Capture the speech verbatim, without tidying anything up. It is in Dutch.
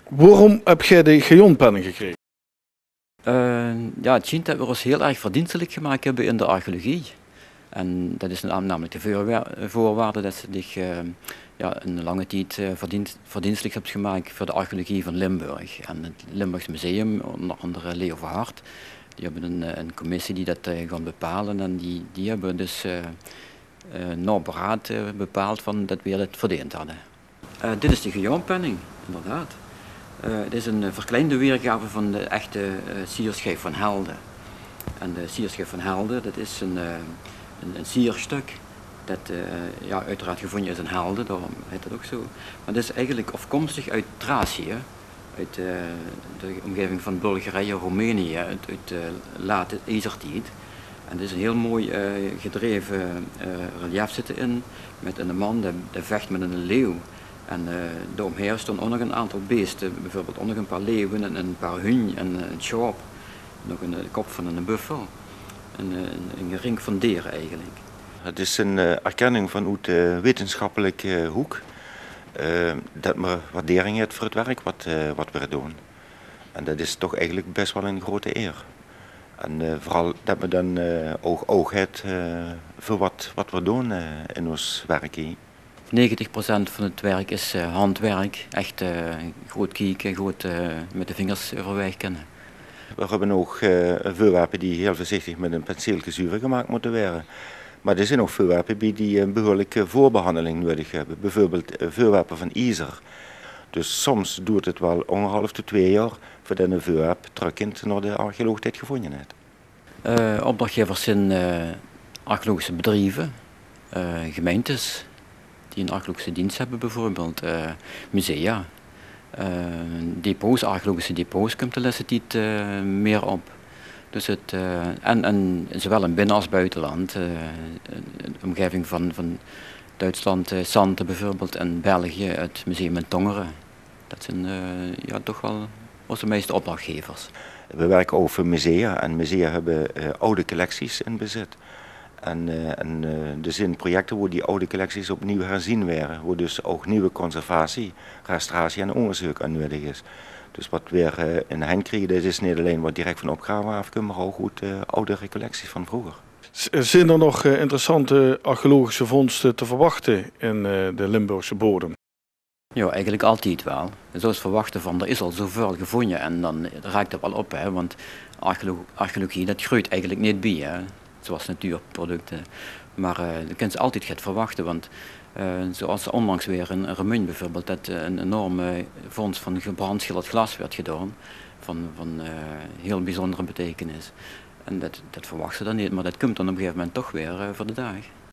Waarom heb jij de Gillon-penning gekregen? Uh, ja, het schijnt dat we ons heel erg verdienstelijk gemaakt hebben in de archeologie. En dat is namelijk de voorwaarde dat ze zich uh, ja, een lange tijd uh, verdienst, verdienstelijk hebben gemaakt voor de archeologie van Limburg. En het Limburgs Museum, onder andere Leo Verhart, die hebben een, een commissie die dat uh, gaan bepalen. En die, die hebben dus uh, uh, na beraad uh, bepaald van dat we het verdiend hadden. Uh, dit is de Gillon-penning, inderdaad. Uh, het is een uh, verkleinde weergave van de echte uh, sierschijf van Helden. En de sierschijf van Helden, dat is een, uh, een, een sierstuk dat uh, ja, uiteraard gevonden is in Helden, daarom heet dat ook zo. Maar dat is eigenlijk afkomstig uit Thracië, uit uh, de omgeving van Bulgarije, Roemenië, uit, uit uh, late ijzertijd. En er is een heel mooi uh, gedreven uh, relief zitten in, met een man die, die vecht met een leeuw. En uh, daaromheen stonden ook nog een aantal beesten, bijvoorbeeld ook nog een paar leeuwen, en een paar hun en een schaap, nog een, een kop van een buffel, en een, een ring van dieren eigenlijk. Het is een uh, erkenning vanuit de wetenschappelijke uh, hoek, uh, dat men waardering heeft voor het werk wat, uh, wat we doen. En dat is toch eigenlijk best wel een grote eer. En uh, vooral dat we dan uh, oog, oog heeft uh, voor wat, wat we doen uh, in ons werk hier. negentig procent van het werk is uh, handwerk, echt uh, goed kijken, goed uh, met de vingers overweg kennen. We hebben ook uh, voorwerpen die heel voorzichtig met een penseeltje zuiver gemaakt moeten worden. Maar er zijn ook voorwerpen die een behoorlijke voorbehandeling nodig hebben. Bijvoorbeeld uh, voorwerpen van ijzer. Dus soms duurt het wel anderhalf tot twee jaar voordat een voorwerp terugkomt naar de archeoloog dit gevonden heeft. Uh, opdrachtgevers zijn uh, archeologische bedrijven, uh, gemeentes die een archeologische dienst hebben, bijvoorbeeld uh, musea. Uh, depots, archeologische depots komt de laatste tijd uh, meer op. Dus het, uh, en, en zowel in binnen- als buitenland. Uh, de omgeving van, van Duitsland, uh, Santen bijvoorbeeld, en België, het museum in Tongeren. Dat zijn uh, ja, toch wel onze meeste opdrachtgevers. We werken ook voor musea en musea hebben uh, oude collecties in bezit. En, uh, en uh, er zijn projecten waar die oude collecties opnieuw herzien werden, waar dus ook nieuwe conservatie, restauratie en onderzoek aan nodig is. Dus wat we uh, in de hand krijgen, dat is niet alleen wat direct van opgave afkomt, maar ook goed uh, oudere collecties van vroeger. Zijn er nog uh, interessante archeologische vondsten te verwachten in uh, de Limburgse bodem? Ja, eigenlijk altijd wel. Zoals verwachten van, er is al zoveel gevonden en dan raakt dat wel op, hè, want archeolo archeologie dat groeit eigenlijk niet bij, hè, zoals natuurproducten. Maar uh, je kunt ze altijd gaan verwachten, want uh, zoals onlangs weer in Remun bijvoorbeeld, dat uh, een enorme vondst van gebrandschilderd glas werd gedaan, van, van uh, heel bijzondere betekenis. En dat, dat verwachten ze dan niet, maar dat komt dan op een gegeven moment toch weer uh, voor de dag.